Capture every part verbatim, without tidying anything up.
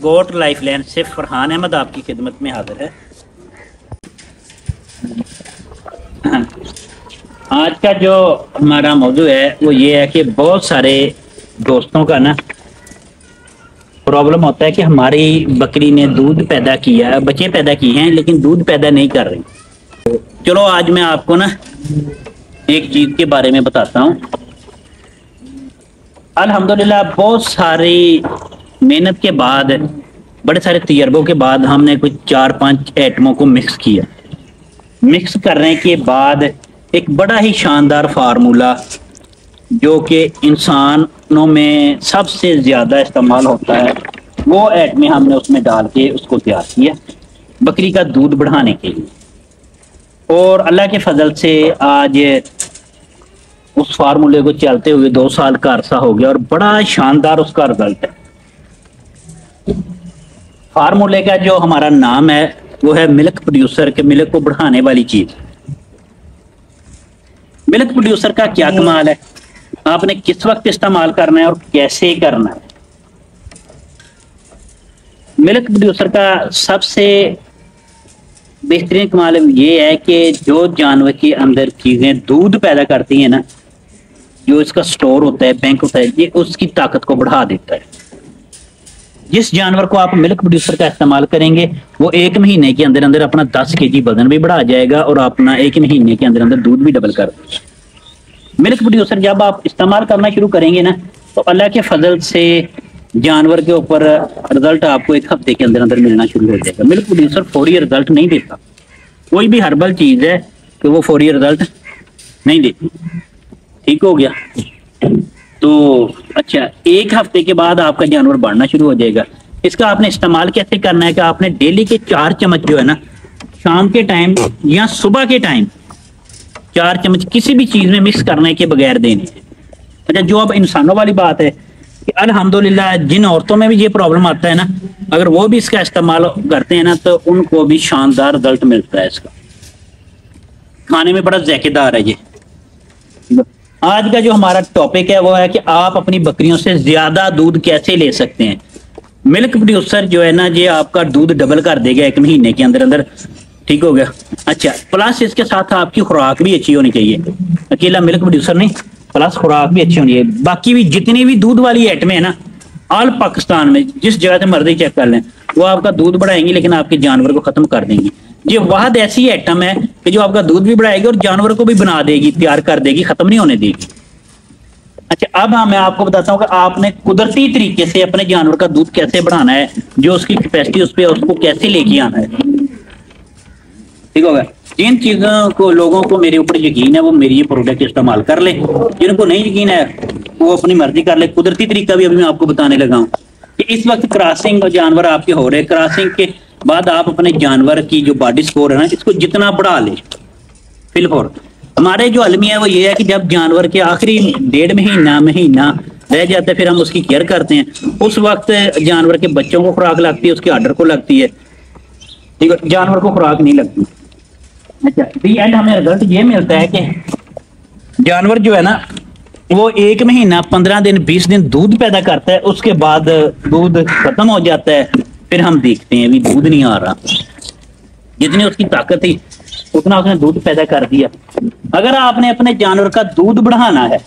गोट lifeline से फरहान अहमद आपकी खिदमत में हाजिर है। आज का जो हमारा मौजू है वो ये है कि बहुत सारे दोस्तों का ना प्रॉब्लम होता है कि हमारी बकरी ने दूध पैदा किया, बच्चे पैदा किए हैं लेकिन दूध पैदा नहीं कर रही। चलो आज मैं आपको ना एक चीज के बारे में बताता हूँ। अल्हम्दुलिल्लाह बहुत सारी मेहनत के बाद, बड़े सारे तजर्बों के बाद हमने कुछ चार पांच आइटमों को मिक्स किया। मिक्स करने के बाद एक बड़ा ही शानदार फार्मूला जो कि इंसानों में सबसे ज़्यादा इस्तेमाल होता है, वो आइटमें हमने उसमें डाल के उसको तैयार किया बकरी का दूध बढ़ाने के लिए। और अल्लाह के फजल से आज उस फार्मूले को चलते हुए दो साल का अरसा हो गया और बड़ा शानदार उसका रिजल्ट है। फार्मूले का जो हमारा नाम है वो है मिल्क प्रोड्यूसर के, मिल्क को बढ़ाने वाली चीज। मिल्क प्रोड्यूसर का क्या कमाल है, आपने किस वक्त इस्तेमाल करना है और कैसे करना है। मिल्क प्रोड्यूसर का सबसे बेहतरीन कमाल ये है कि जो जानवर के अंदर चीजें दूध पैदा करती हैं ना, जो इसका स्टोर होता है, बैंक होता है, ये उसकी ताकत को बढ़ा देता है। जिस जानवर को आप मिल्क प्रोड्यूसर का इस्तेमाल करेंगे वो एक महीने के अंदर अंदर अपना दस के जी वजन भी बढ़ा जाएगा और अपना एक महीने के अंदर अंदर दूध भी डबल कर देगा। मिल्क प्रोड्यूसर जब आप इस्तेमाल करना शुरू करेंगे ना तो अल्लाह के फजल से जानवर के ऊपर रिजल्ट आपको एक हफ्ते के अंदर अंदर मिलना शुरू हो जाएगा। मिल्क प्रोड्यूसर फौरी रिजल्ट नहीं देता, कोई भी हर्बल चीज है कि वो फौरी रिजल्ट नहीं देती। ठीक हो गया। तो अच्छा, एक हफ्ते के बाद आपका जानवर बढ़ना शुरू हो जाएगा। इसका आपने इस्तेमाल कैसे करना है कि आपने डेली के चार चम्मच जो है ना, शाम के टाइम या सुबह के टाइम चार चम्मच किसी भी चीज में मिक्स करने के बगैर देने हैं। अच्छा, जो अब इंसानों वाली बात है कि अल्हम्दुलिल्लाह जिन औरतों में भी ये प्रॉब्लम आता है ना, अगर वो भी इसका इस्तेमाल करते हैं ना तो उनको भी शानदार रिजल्ट मिलता है। इसका खाने में बड़ा जायकेदार है ये। आज का जो हमारा टॉपिक है वो है कि आप अपनी बकरियों से ज्यादा दूध कैसे ले सकते हैं। मिल्क प्रोड्यूसर जो है ना, ये आपका दूध डबल कर देगा एक महीने के अंदर अंदर। ठीक हो गया। अच्छा, प्लस इसके साथ आपकी खुराक भी अच्छी होनी चाहिए। अकेला मिल्क प्रोड्यूसर नहीं, प्लस खुराक भी अच्छी होनी है। बाकी भी जितनी भी दूध वाली आइटमें है ना, ऑल पाकिस्तान में जिस जगह से मर्जी चेक कर लें, वो आपका दूध बढ़ाएंगी लेकिन आपके जानवर को खत्म कर देंगी। ये वाहद ऐसी आइटम है कि जो आपका दूध भी बढ़ाएगी और जानवर को भी बना देगी, तैयार कर देगी, खत्म नहीं होने देगी। अच्छा, अब हाँ मैं आपको बताता हूँ कि आपने कुदरती तरीके से अपने जानवर का दूध कैसे बढ़ाना है, जो उसकी कैपेसिटी उस पर उसको कैसे लेके आना है। ठीक होगा। जिन चीजों को लोगों को मेरे ऊपर यकीन है वो मेरी ये प्रोडक्ट इस्तेमाल कर ले, जिनको नहीं यकीन है वो अपनी मर्जी कर ले। कुदरती तरीका भी अभी मैं आपको बताने लगा हूँ कि इस वक्त क्रॉसिंग जानवर आपके हो रहे, क्रॉसिंग के बाद आप अपने जानवर की जो बॉडी स्कोर है ना, इसको जितना बढ़ा ले। फिलहाल हमारे जो अलमी है वो ये है कि जब जानवर के आखिरी डेढ़ महीना महीना रह जाता है फिर हम उसकी केयर करते हैं। उस वक्त जानवर के बच्चों को खुराक लगती है, उसके आर्डर को लगती है। ठीक है, जानवर को खुराक नहीं लगती। अच्छा, दी एंड हमें रिजल्ट ये मिलता है कि जानवर जो है ना वो एक महीना पंद्रह दिन बीस दिन दूध पैदा करता है, उसके बाद दूध खत्म हो जाता है। फिर हम देखते हैं भी दूध नहीं आ रहा, जितनी उसकी ताकत थी उतना उसने दूध पैदा कर दिया। अगर आपने अपने जानवर का दूध बढ़ाना है,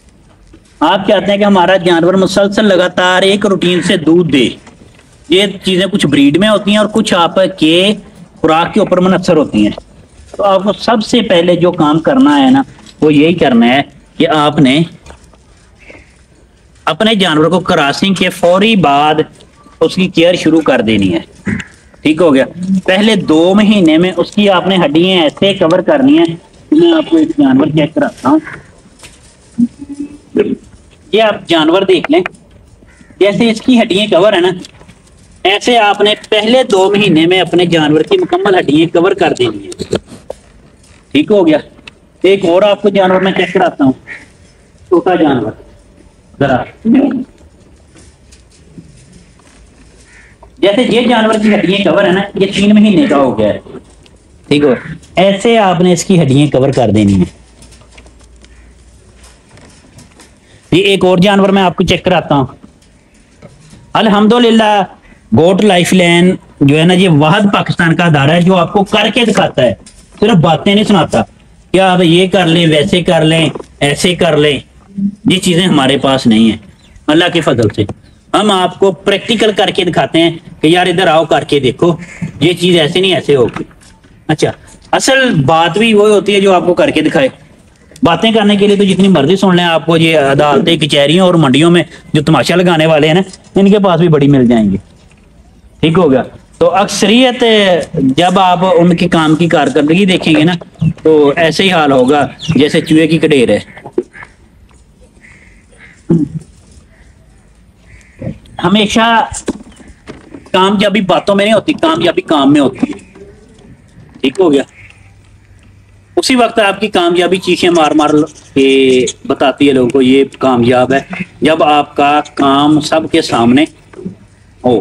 आप चाहते हैं कि हमारा जानवर मुसलसल लगातार एक रूटीन से दूध दे, ये चीजें कुछ ब्रीड में होती हैं और कुछ आपके खुराक के ऊपर मुनसर होती हैं। तो आपको सबसे पहले जो काम करना है ना वो यही करना है कि आपने अपने जानवर को क्रॉसिंग के फौरी बाद उसकी केयर शुरू कर देनी है। ठीक हो गया। पहले दो महीने में उसकी आपने हड्डियां ऐसे कवर करनी है। मैं आपको एक जानवर चेक कराता हूँ। ये आप जानवर देख लें, जैसे इसकी हड्डियां कवर है ना, ऐसे आपने पहले दो महीने में अपने जानवर की मुकम्मल हड्डियां कवर कर देनी है। ठीक हो गया। एक और आपको जानवर में चेक कराता हूँ, छोटा जानवर जरा। जैसे ये जानवर की हड्डियां कवर है ना, ये तीन महीने का हो गया है। ठीक हो, ऐसे आपने इसकी हड्डियां कवर कर देनी है। ये एक और जानवर मैं आपको चेक कराता हूं। अल्हम्दुलिल्लाह गोट लाइफलाइन जो है ना, ये वाहद पाकिस्तान का अदारा है जो आपको करके दिखाता है, सिर्फ बातें नहीं सुनाता कि आप ये कर लें, वैसे कर लें, ऐसे कर लें। ये चीजें हमारे पास नहीं है। अल्लाह के फजल से हम आपको प्रैक्टिकल करके दिखाते हैं कि यार इधर आओ, करके देखो, ये चीज ऐसे नहीं ऐसे होगी। अच्छा, असल बात भी वही होती है जो आपको करके दिखाए। बातें करने के लिए तो जितनी मर्जी सुन लें, आपको ये अदालतें, कचहरियों और मंडियों में जो तमाशा लगाने वाले हैं ना, इनके पास भी बड़ी मिल जाएंगे। ठीक हो गया। तो अक्सरियत जब आप उनके काम की कारकर्दगी देखेंगे ना, तो ऐसे ही हाल होगा जैसे चूहे की कडेर है। हमेशा कामयाबी बातों में नहीं होती, कामयाबी काम में होती है। ठीक हो गया। उसी वक्त आपकी कामयाबी चीखें मार मार के बताती है लोगों को ये कामयाब है, जब आपका काम सबके सामने हो।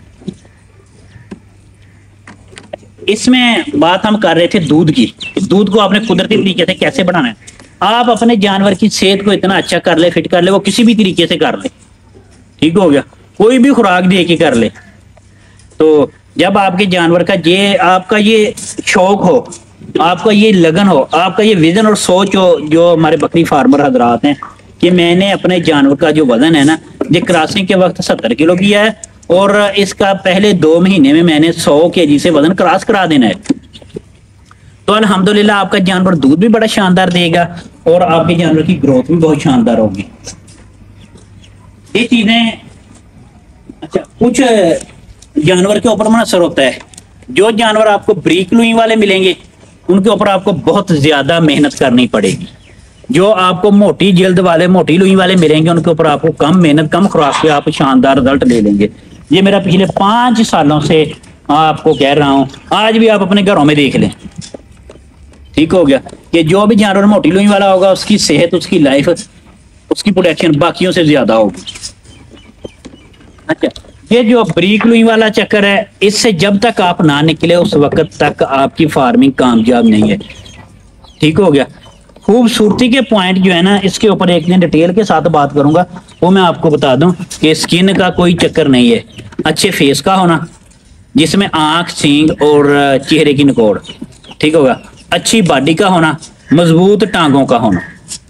इसमें बात हम कर रहे थे दूध की। दूध को आपने कुदरती तरीके से कैसे बढ़ाना है। आप अपने जानवर की सेहत को इतना अच्छा कर ले, फिट कर ले, वो किसी भी तरीके से कर ले। ठीक हो गया। कोई भी खुराक दे के कर ले। तो जब आपके जानवर का ये आपका ये शौक हो, आपका ये लगन हो, आपका ये विजन और सोच हो, जो हमारे बकरी फार्मर हजरात हैं कि मैंने अपने जानवर का जो वजन है ना, ये क्रॉसिंग के वक्त सत्तर किलो किया है और इसका पहले दो महीने में मैंने सौ के जी से वजन क्रॉस करा देना है, तो अल्हम्दुलिल्लाह आपका जानवर दूध भी बड़ा शानदार देगा और आपके जानवर की ग्रोथ भी बहुत शानदार होगी। ये चीजें अच्छा कुछ जानवर के ऊपर मुनसर होता है। जो जानवर आपको ब्रीक लुई वाले मिलेंगे उनके ऊपर आपको बहुत ज्यादा मेहनत करनी पड़ेगी। जो आपको मोटी जल्द वाले, मोटी लुई वाले मिलेंगे उनके ऊपर आपको कम मेहनत, कम खुराक पे आप शानदार रिजल्ट ले लेंगे। ये मेरा पिछले पांच सालों से आपको कह रहा हूं, आज भी आप अपने घरों में देख लें। ठीक हो गया कि जो भी जानवर मोटी लुई वाला होगा उसकी सेहत, उसकी लाइफ, उसकी प्रोटेक्शन बाकियों से ज्यादा होगी। अच्छा, ये जो ब्रीक लुई वाला चक्कर है, इससे जब तक आप ना निकले उस वक्त तक आपकी फार्मिंग कामयाब नहीं है। ठीक हो गया। खूबसूरती के पॉइंट जो है ना, इसके ऊपर एक दिन डिटेल के साथ बात करूंगा। वो मैं आपको बता दूं कि स्किन का कोई चक्कर नहीं है। अच्छे फेस का होना जिसमें आंख, सींग और चेहरे की निकोड़। ठीक होगा। अच्छी बॉडी का होना, मजबूत टांगों का होना।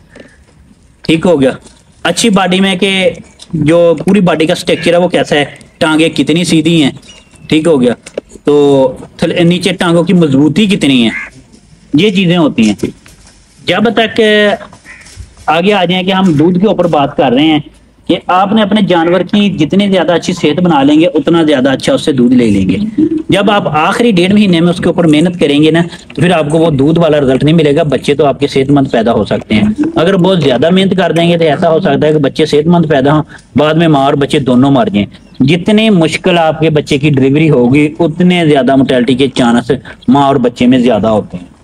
ठीक हो गया। अच्छी बॉडी में के जो पूरी बॉडी का स्ट्रक्चर है वो कैसा है, टांगे कितनी सीधी हैं। ठीक हो गया। तो नीचे टांगों की मजबूती कितनी है, ये चीजें होती हैं। जब तक आगे आ जाए कि हम दूध के ऊपर बात कर रहे हैं कि आपने अपने जानवर की जितनी ज्यादा अच्छी सेहत बना लेंगे उतना ज्यादा अच्छा उससे दूध ले लेंगे। जब आप आखिरी डेढ़ महीने में उसके ऊपर मेहनत करेंगे ना, तो फिर आपको वो दूध वाला रिजल्ट नहीं मिलेगा। बच्चे तो आपके सेहतमंद पैदा हो सकते हैं। अगर बहुत ज्यादा मेहनत कर देंगे तो ऐसा हो सकता है कि बच्चे सेहतमंद पैदा हो, बाद में माँ और बच्चे दोनों मर जाएं। जितनी मुश्किल आपके बच्चे की डिलीवरी होगी उतने ज्यादा मोर्टेलिटी के चांस माँ और बच्चे में ज्यादा होते हैं।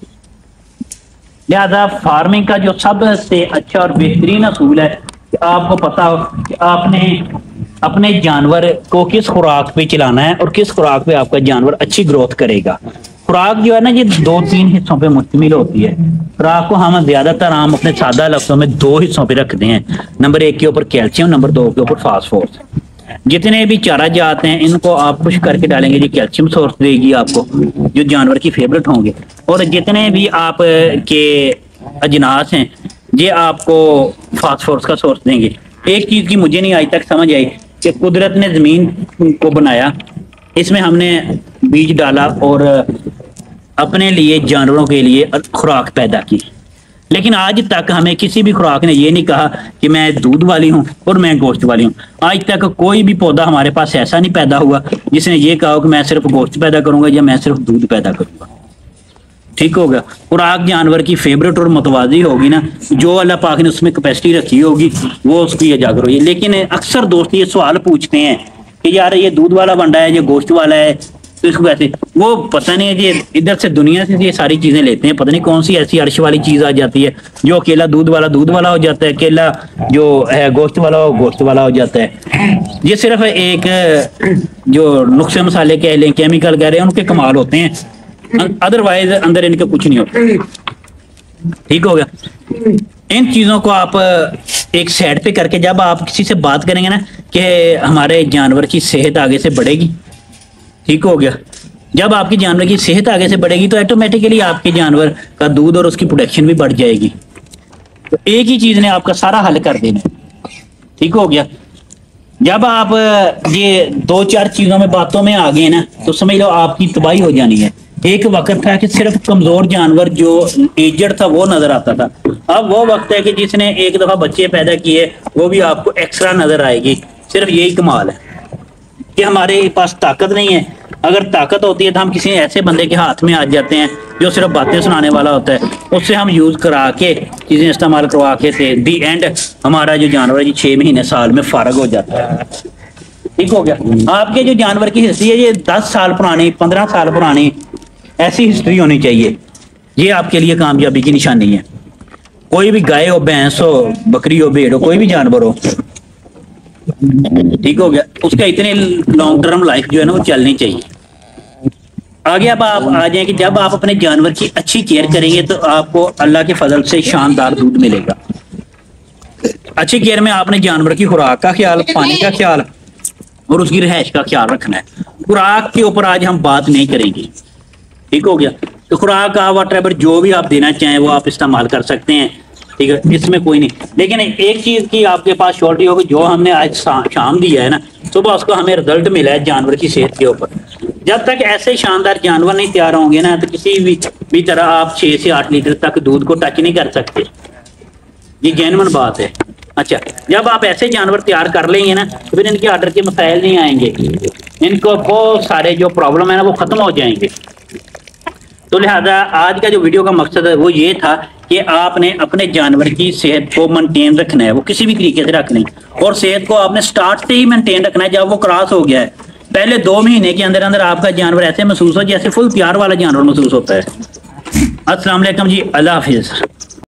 लिहाजा फार्मिंग का जो सबसे अच्छा और बेहतरीन असूल है कि आपको पता हो कि आपने अपने जानवर को किस खुराक पे चलाना है और किस खुराक पे आपका जानवर अच्छी ग्रोथ करेगा। खुराक जो है ना, ये दो तीन हिस्सों पे मुश्तमिल होती है। खुराक को हम ज्यादातर हम अपने सादा लफ्जों में दो हिस्सों पे रखते हैं। नंबर एक के ऊपर कैल्शियम, नंबर दो के ऊपर फास्फोरस। जितने भी चारा जाते हैं इनको आप पुश करके डालेंगे, ये कैल्शियम सोर्स देगी आपको, जो जानवर की फेवरेट होंगे। और जितने भी आप के अजनास हैं ये आपको फास्फोरस का सोर्स देंगे। एक चीज की मुझे नहीं आज तक समझ आई कि कुदरत ने जमीन को बनाया, इसमें हमने बीज डाला और अपने लिए, जानवरों के लिए खुराक पैदा की, लेकिन आज तक हमें किसी भी खुराक ने ये नहीं कहा कि मैं दूध वाली हूँ और मैं गोश्त वाली हूँ। आज तक कोई भी पौधा हमारे पास ऐसा नहीं पैदा हुआ जिसने ये कहा कि मैं सिर्फ गोश्त पैदा करूंगा या मैं सिर्फ दूध पैदा करूंगा। ठीक हो गया। खुराक जानवर की फेवरेट और मुतवाजी होगी ना, जो अल्लाह पाक ने उसमें कैपेसिटी रखी होगी वो उसकी इजागर होगी। लेकिन अक्सर दोस्त ये सवाल पूछते हैं कि यार ये दूध वाला बंडा है, ये गोश्त वाला है, तो इसको कैसे, वो पता नहीं है ये इधर से दुनिया से ये सारी चीजें लेते हैं। पता नहीं कौन सी ऐसी अर्श वाली चीज आ जाती है जो अकेला दूध वाला दूध वाला हो जाता है, अकेला जो है गोश्त वाला वो गोश्त वाला हो जाता है। ये सिर्फ एक जो नुक्से मसाले कह लें, केमिकल कह रहे हैं, उनके कमाल होते हैं, अदरवाइज अंदर इनके कुछ नहीं होता। ठीक हो गया। इन चीजों को आप एक साइड पे करके जब आप किसी से बात करेंगे ना कि हमारे जानवर की सेहत आगे से बढ़ेगी, ठीक हो गया। जब आपके जानवर की सेहत आगे से बढ़ेगी तो ऑटोमेटिकली आपके जानवर का दूध और उसकी प्रोडक्शन भी बढ़ जाएगी। तो एक ही चीज ने आपका सारा हल कर देना, ठीक हो गया। जब आप ये दो चार चीजों में बातों में आ गए ना तो समझ लो आपकी तबाही हो जानी है। एक वक्त था कि सिर्फ कमजोर जानवर जो एजड था वो नजर आता था, अब वो वक्त है कि जिसने एक दफा बच्चे पैदा किए वो भी आपको एक्स्ट्रा नजर आएगी। सिर्फ यही कमाल है कि हमारे पास ताकत नहीं है। अगर ताकत होती है तो हम किसी ऐसे बंदे के हाथ में आ जाते हैं जो सिर्फ बातें सुनाने वाला होता है, उससे हम यूज करा के चीजें इस्तेमाल करवा के थे दी एंड हमारा जो जानवर है छह महीने साल में फारग हो जाता है। ठीक हो गया। आपके जो जानवर की हिस्ट्री है ये दस साल पुरानी, पंद्रह साल पुरानी, ऐसी हिस्ट्री होनी चाहिए। ये आपके लिए कामयाबी की निशानी है। कोई भी गाय हो, भैंस हो, बकरी हो, भेड़ हो, कोई भी जानवर हो, ठीक हो गया, उसका इतने लॉन्ग टर्म लाइफ जो है ना वो चलनी चाहिए। आगे अब आप आ जाए कि जब आप अपने जानवर की अच्छी केयर करेंगे तो आपको अल्लाह के फजल से शानदार दूध मिलेगा। अच्छी केयर में आपने जानवर की खुराक का ख्याल, पानी का ख्याल और उसकी रिहाइश का ख्याल रखना है। खुराक के ऊपर आज हम बात नहीं करेंगे, ठीक हो गया। तो खुराक का वाट एवर जो भी आप देना चाहें वो आप इस्तेमाल कर सकते हैं, ठीक है, इसमें कोई नहीं। लेकिन एक चीज की आपके पास श्योरिटी होगी, जो हमने आज शाम दिया है ना, सुबह उसको हमें रिजल्ट मिला है जानवर की सेहत के ऊपर। जब तक ऐसे शानदार जानवर नहीं तैयार होंगे ना तो किसी भी, भी तरह आप छह से आठ लीटर तक दूध को टच नहीं कर सकते। ये जेन्युइन बात है। अच्छा, जब आप ऐसे जानवर तैयार कर लेंगे ना तो फिर इनके आर्डर के मसाइल नहीं आएंगे, इनको बहुत सारे जो प्रॉब्लम है ना वो खत्म हो जाएंगे। तो लिहाजा आज का जो वीडियो का मकसद है वो ये था कि आपने अपने जानवर की सेहत को मेंटेन रखना है, वो किसी भी तरीके से रखना है। और सेहत को आपने स्टार्ट से ही मेंटेन रखना है। जब वो क्रॉस हो गया है, पहले दो महीने के अंदर अंदर आपका जानवर ऐसे महसूस हो जैसे फुल प्यार वाला जानवर महसूस होता है। अस्सलाम वालेकुम जी, अल्लाह हाफिज।